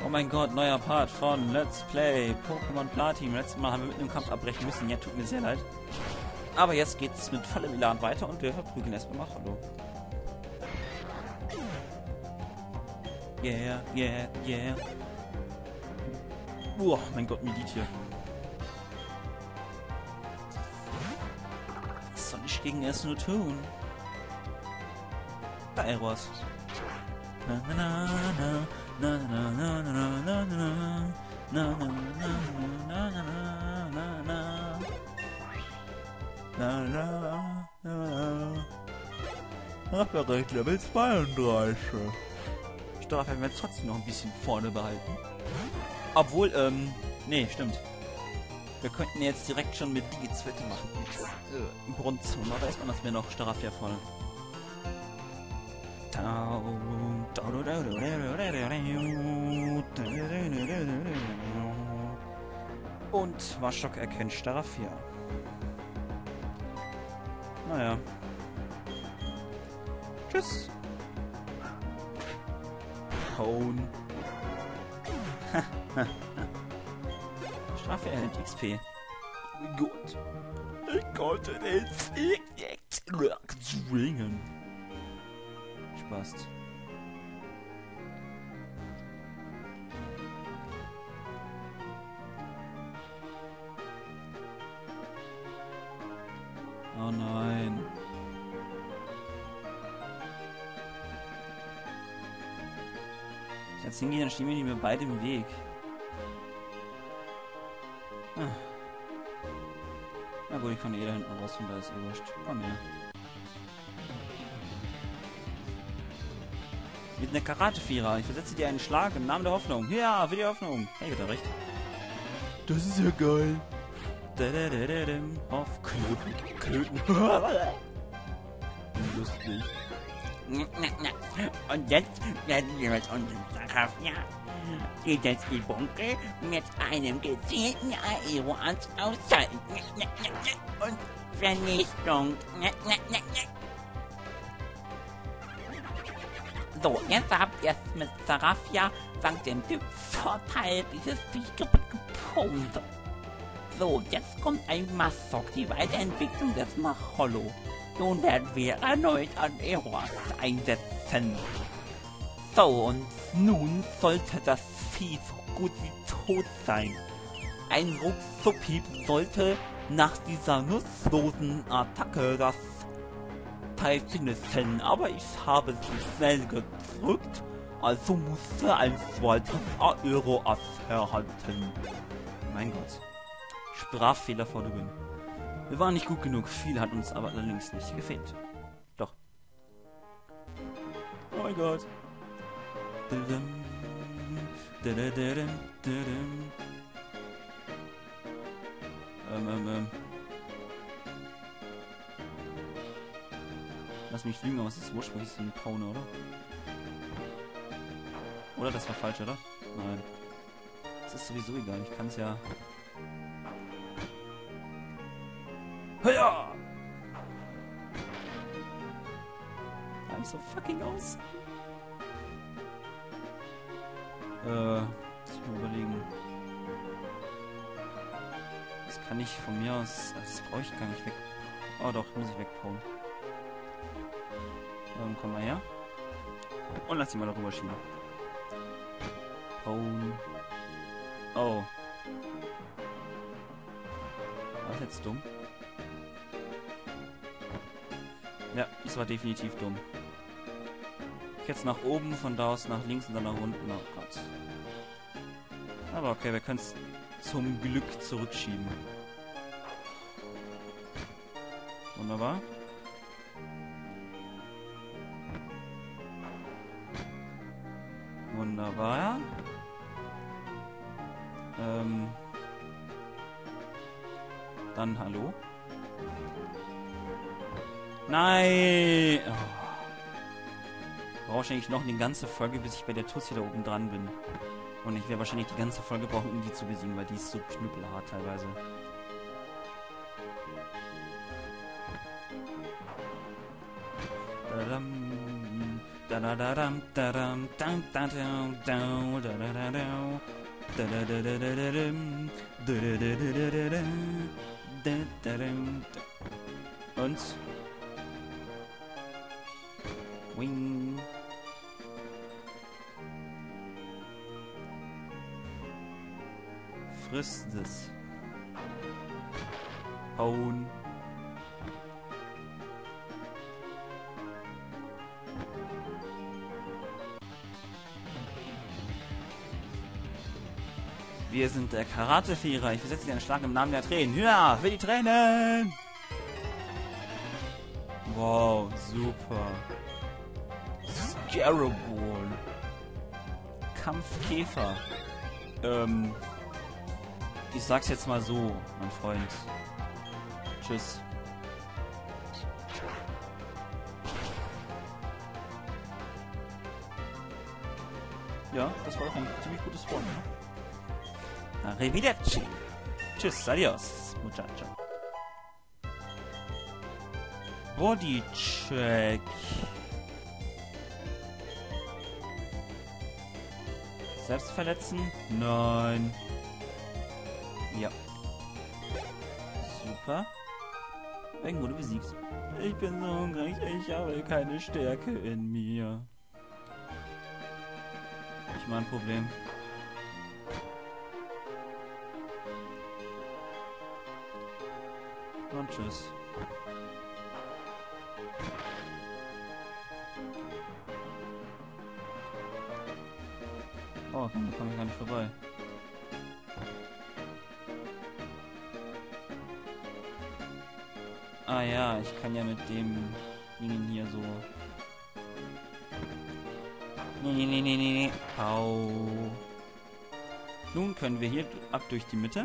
Oh mein Gott, neuer Part von Let's Play Pokémon Platin. Letztes Mal haben wir mit einem Kampf abbrechen müssen. Ja, tut mir sehr leid. Aber jetzt geht's mit vollem Elan weiter und wir verprügeln erstmal mal Hallo. Yeah, yeah, yeah. Mein Gott, Medit hier. Was soll ich gegen es nur tun? Da Eros. Na na na na na na na na na na na na na na na. Ach, direkt Level 32. Ich darf ja trotzdem noch ein bisschen vorne behalten. Obwohl, nee, stimmt. Wir könnten jetzt direkt schon mit Digi-Zwette machen. Im Bronzone, aber erstmal lassen wir noch Starafia voll. Und Waschok erkennt Starafia. Naja. Tschüss. Hauen. Strafe erhält XP. Gut. Ich konnte jetzt zwingen. Spaß. Oh nein. Jetzt hingehen, dann stehen wir nicht mehr beide im Weg. Na gut, ich kann eh da hinten raus, von da ist eh wurscht. Komm her. Mit einer Karate-Vierer. Ich versetze dir einen Schlag im Namen der Hoffnung. Ja, für die Hoffnung. Hey, wird er recht. Das ist ja geil. Auf Klöten. Lustig. Und jetzt werden wir mit unserem Starafia die Bunkel mit einem gezielten Aero-Arzt ausschalten. Und Vernichtung. So, jetzt habt ihr es mit Starafia dank dem Vorteil dieses Viech gepumpt. So, jetzt kommt ein Massok, die Weiterentwicklung des Machollo. Nun werden wir erneut an Eros einsetzen. So, und nun sollte das Vieh so gut wie tot sein. Ein Ruckzuckhieb sollte nach dieser nutzlosen Attacke das Teil finishen, aber ich habe sie schnell gedrückt, also musste ein zweites Aero-Ass herhalten. Mein Gott. Sprachfehler vor der Bühne. Wir waren nicht gut genug, viel hat uns aber allerdings nicht gefehlt. Doch. Oh mein Gott. Lass mich lügen, aber es ist wurscht, weil ich so eine Paune, oder? Oder das war falsch, oder? Nein. Das ist sowieso egal, ich kann es ja... Ja! I'm so fucking aus. Ich muss überlegen. Das kann ich von mir aus... Das brauche ich gar nicht weg... Oh doch, muss ich wegbauen. Komm mal her. Und lass sie mal darüber schieben. Bauen. Oh. War das jetzt dumm? Ja, das war definitiv dumm. Jetzt nach oben, von da aus nach links und dann nach unten. Oh Gott. Aber okay, wir können es zum Glück zurückschieben. Wunderbar. Wunderbar. Dann hallo. Nein! Oh. Brauche ich eigentlich noch eine ganze Folge, bis ich bei der Tussi da oben dran bin. Und ich werde wahrscheinlich die ganze Folge brauchen, um die zu besiegen, weil die ist so knüppelhart teilweise. Und Wing. Frisst es. Hauen. Wir sind der Karate-Vierer. Ich versetze dir einen Schlag im Namen der Tränen. Ja, für die Tränen! Wow, super. Scaraball. Kampfkäfer. Ich sag's jetzt mal so, mein Freund. Tschüss. Ja, das war doch ein ziemlich gutes Wort, ne? Arrivederci. Tschüss, adios, muchacho. Bodycheck. Selbst verletzen? Nein. Ja. Super. Irgendwo du besiegst. Ich bin so hungrig, ich habe keine Stärke in mir. Nicht mein Problem. Und tschüss. Oh, da komme ich gar nicht vorbei. Ah ja, ich kann ja mit dem Dingen hier so... Nee. Au. Nun können wir hier ab durch die Mitte.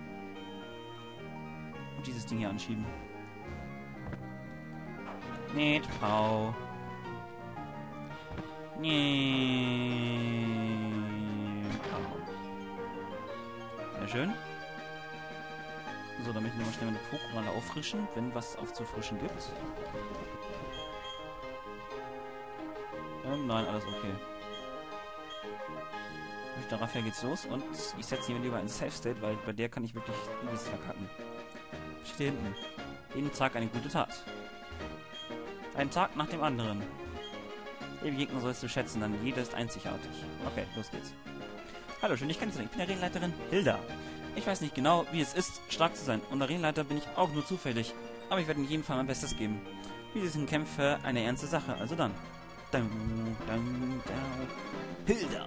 Und dieses Ding hier anschieben. Nicht, Pau. Nee. Sehr schön. So, damit wir mal schnell meine Pokémon auffrischen, wenn was aufzufrischen gibt. Nein, alles okay. Durch Darafia geht's los und ich setze ihn lieber in Safe State, weil bei der kann ich wirklich übelst verkacken. Steht hier hinten. Jeden Tag eine gute Tat. Ein Tag nach dem anderen. Den Gegner sollst du schätzen, denn jeder ist einzigartig. Okay, los geht's. Hallo, schön dich kennenzulernen. Ich bin Arenaleiterin Hilda. Ich weiß nicht genau, wie es ist, stark zu sein. Und Arenaleiter bin ich auch nur zufällig. Aber ich werde in jedem Fall mein Bestes geben. Diese sind Kämpfe eine ernste Sache. Also dann. Hilda.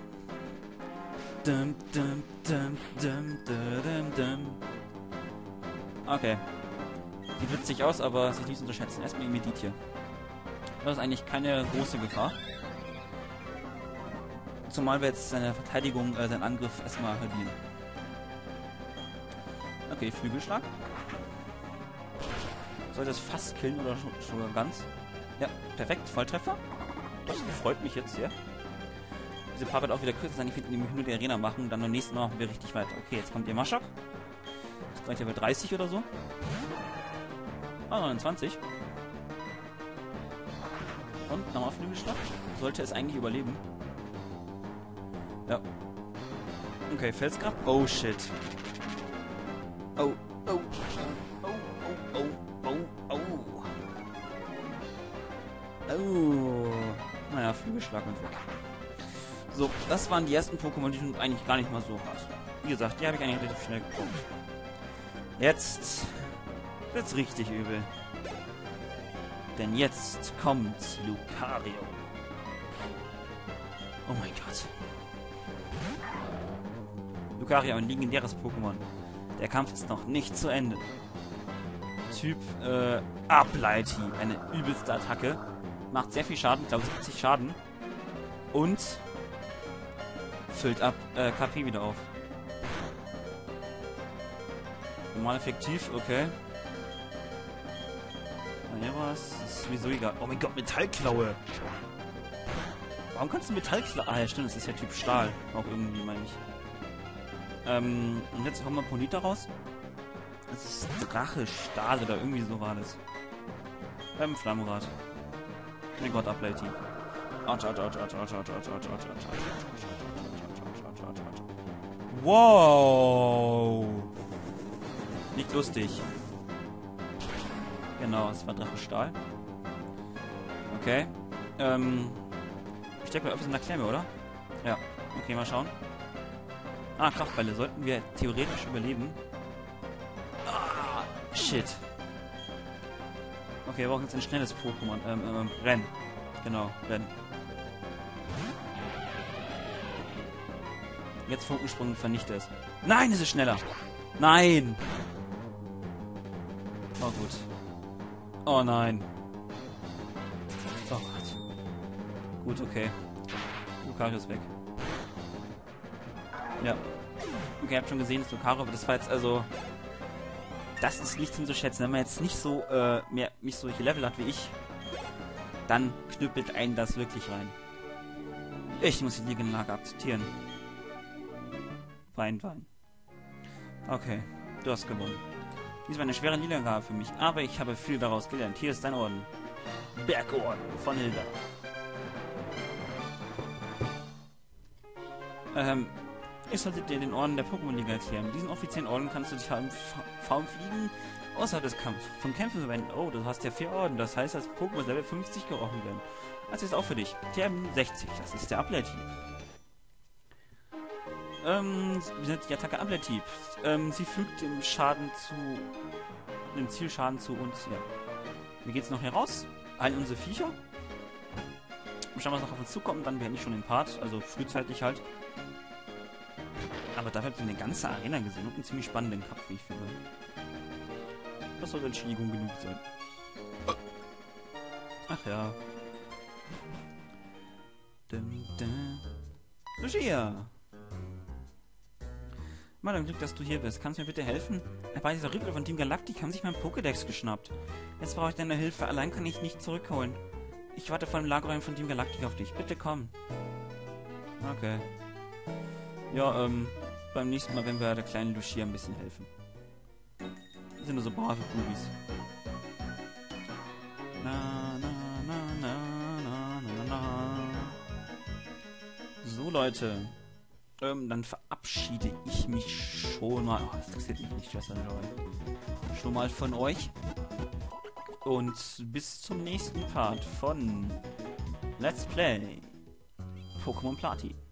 Okay. Sieht witzig aus, aber sich nicht zu unterschätzen. Erstmal Immedit hier. Das ist eigentlich keine große Gefahr. Zumal wir jetzt seine Verteidigung, seinen Angriff erstmal halbieren. Okay, Flügelschlag. Sollte es fast killen oder schon ganz? Ja, perfekt, Volltreffer. Das freut mich jetzt sehr. Diese Part wird auch wieder kürzer sein. Ich finde nämlich nur die Arena machen, dann beim nächsten Mal machen wir richtig weiter. Okay, jetzt kommt ihr Maschok. Das ist gleich Level 30 oder so. Ah, 29. Und nochmal Flügelschlag. Sollte es eigentlich überleben. Ja. Okay, Felsgrab. Oh shit. Oh. Naja, Flügelschlag und weg. So, das waren die ersten Pokémon, die sind eigentlich gar nicht mal so hart. Wie gesagt, die habe ich eigentlich relativ schnell bekommen. Jetzt wird's richtig übel. Denn jetzt kommt Lucario. Oh mein Gott. Lucario, ein legendäres Pokémon. Der Kampf ist noch nicht zu Ende. Typ Ableiti, eine übelste Attacke. Macht sehr viel Schaden, ich glaube 70 Schaden. Und füllt ab KP wieder auf. Normal effektiv, okay. Ja, was? Das ist sowieso egal. Oh mein Gott, Metallklaue! Warum kannst du Metallklaue? Ah ja, stimmt, das ist ja Typ Stahl. Auch irgendwie, meine ich. Und jetzt haben wir Ponita raus. Das ist Drache, Stahl oder irgendwie so war das. Flammrad. Mein Gott, Ableiti. Wow. Nicht lustig. Genau, es war Drachenstahl. Okay. Ich stecke mal öfters in der Klemme, oder? Ja. Okay, mal schauen. Ah, Kraftbälle. Sollten wir theoretisch überleben. Ah, shit. Okay, wir brauchen jetzt ein schnelles Pokémon. Rennen. Genau, Rennen. Jetzt Funkensprung und vernichte es. Nein, es ist schneller. Nein. Oh, gut. Oh, nein. Oh Gott. Gut, okay. Lucario ist weg. Ja. Okay, ihr habt schon gesehen, dass Lucario, aber das war jetzt also... Das ist nicht hinzuschätzen. Wenn man jetzt nicht so, nicht solche Level hat wie ich, dann knüppelt einen das wirklich rein. Ich muss die Niederlage akzeptieren. Wein. Okay, du hast gewonnen. Dies war eine schwere Niederlage für mich, aber ich habe viel daraus gelernt. Hier ist dein Orden. Bergorden von Hilda. Ich sollte dir den Orden der Pokémon-Liga erklären. Diesen offiziellen Orden kannst du dich kaum fliegen außerhalb des Kampfes. Von Kämpfen verwenden. Oh, du hast ja 4 Orden. Das heißt, dass Pokémon Level 50 gerochen werden. Das ist auch für dich. TM60, das ist der Abwehrtyp. Wie nennt die Attacke Abwehrtyp? Sie fügt dem Zielschaden zu uns. Ja. Wir gehen jetzt noch heraus, heilen unsere Viecher. Und schauen, was noch auf uns zukommt, dann beende ich schon den Part, also frühzeitig halt. Aber dafür habt ihr eine ganze Arena gesehen und einen ziemlich spannenden Kampf, wie ich finde. Das soll Entschädigung genug sein. Ach ja. Lucia! Mal ein Glück, dass du hier bist. Kannst du mir bitte helfen? Bei dieser Rückkehr von Team Galactic haben sich mein Pokédex geschnappt. Jetzt brauche ich deine Hilfe. Allein kann ich nicht zurückholen. Ich warte vor dem Lagerräumen von Team Galactic auf dich. Bitte komm. Okay. Ja, beim nächsten Mal werden wir der kleinen Lucia ein bisschen helfen. Das sind nur so brave Bubis. So, Leute. Dann verabschiede ich mich schon mal. Oh, das interessiert mich nicht, was da schon mal von euch. Und bis zum nächsten Part von Let's Play Pokémon Platin.